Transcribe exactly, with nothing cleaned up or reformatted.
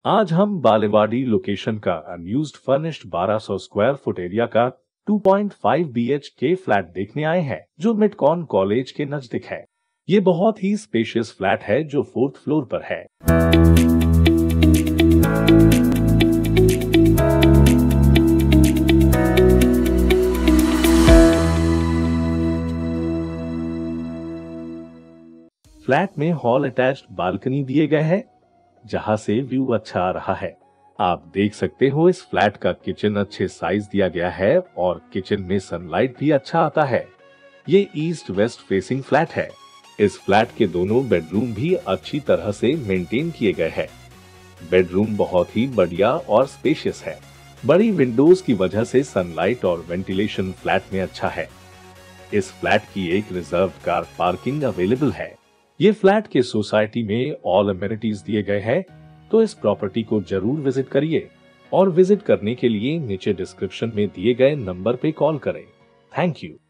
आज हम बालेवाड़ी लोकेशन का अनयूज्ड फर्निश्ड बारह सौ स्क्वायर फुट एरिया का two point five B H K flat देखने आए हैं जो मिडकॉन कॉलेज के नजदीक है। ये बहुत ही स्पेशियस फ्लैट है जो फोर्थ फ्लोर पर है। फ्लैट में हॉल अटैच्ड बालकनी दिए गए हैं जहां से व्यू अच्छा आ रहा है। आप देख सकते हो इस फ्लैट का किचन अच्छे साइज दिया गया है और किचन में सनलाइट भी अच्छा आता है। ये ईस्ट वेस्ट फेसिंग फ्लैट है। इस फ्लैट के दोनों बेडरूम भी अच्छी तरह से मेंटेन किए गए हैं। बेडरूम बहुत ही बढ़िया और स्पेशियस है। बड़ी विंडोज की वजह से सनलाइट और वेंटिलेशन फ्लैट में अच्छा है। इस फ्लैट की एक रिजर्व कार पार्किंग अवेलेबल है। ये फ्लैट के सोसाइटी में ऑल अमेनिटीज दिए गए हैं, तो इस प्रॉपर्टी को जरूर विजिट करिए और विजिट करने के लिए नीचे डिस्क्रिप्शन में दिए गए नंबर पे कॉल करें। Thank you.